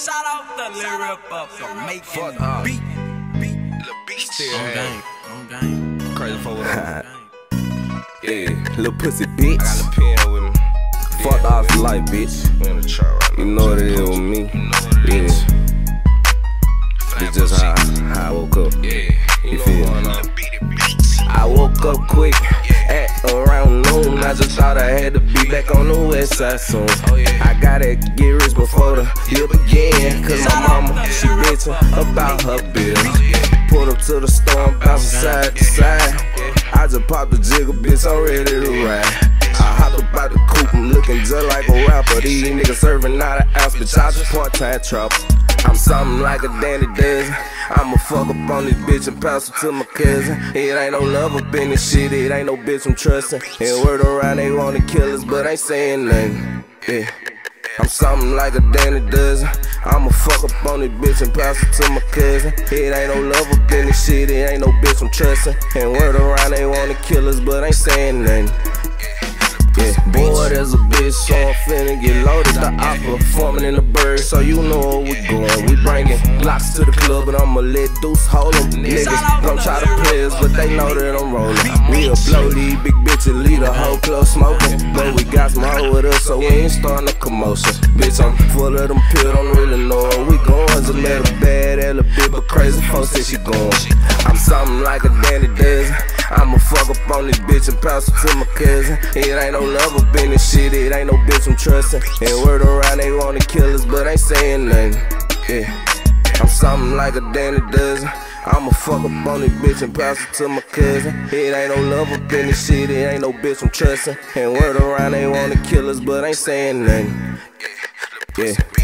Shout out the lyric up, don't make it beat. Lil' beat still On game. Crazy for what Yeah, little pussy bitch. I got a pen with me. Fuck off life, bitch. We in the trap right now. You know what it is with me. Yeah. It's just how I woke up. Yeah, you know feel what me? on. I woke up quick at around noon. I just thought I had to be back on the west side soon. I gotta get rich before the year begin. Cause my mama, she bitchin' about her bills. Pulled up to the store and bouncing side to side. I just popped the jigger, bitch, I'm ready to ride. I hopped up out the coupe, I'm looking just like a rapper. These niggas serving out an ounce, bitch, I just part-time trouble. I'm something like a dandy dozen. I'ma fuck up on this bitch and pass it to my cousin. It ain't no love up in this shit, it ain't no bitch I'm trusting. And word around they wanna kill us, but ain't saying nothing. Yeah. I'm something like a dandy dozen. I'ma fuck up on this bitch and pass it to my cousin. It ain't no love up in this shit, it ain't no bitch I'm trusting. And word around they wanna kill us, but ain't saying nothing. Yeah, boy, there's a bitch, so I'm finna get loaded. The opera forming in the bird, so you know where we going. We bringing locks to the club, and I'ma let Deuce hold them. Niggas gon' try to play us, but they know that I'm rolling. We'll blow these big bitches, leave the whole club smoking. But we got some hoe with us, so we ain't starting a commotion. Bitch, I'm full of them pills, don't really know where we going. Just met a bad hella bitch, but crazy folks say she going. I'm something like a dandy dozen. I'ma fuck up on this bitch and pass it to my cousin. It ain't no love up in this shit, it ain't no bitch I'm trusting. And word around they wanna kill us, but ain't saying nothing. Yeah, I'm something like a dandy dozen. I'ma fuck up on this bitch and pass it to my cousin. It ain't no love up in this shit, it ain't no bitch I'm trusting. And word around they wanna kill us, but ain't saying nothing. Yeah.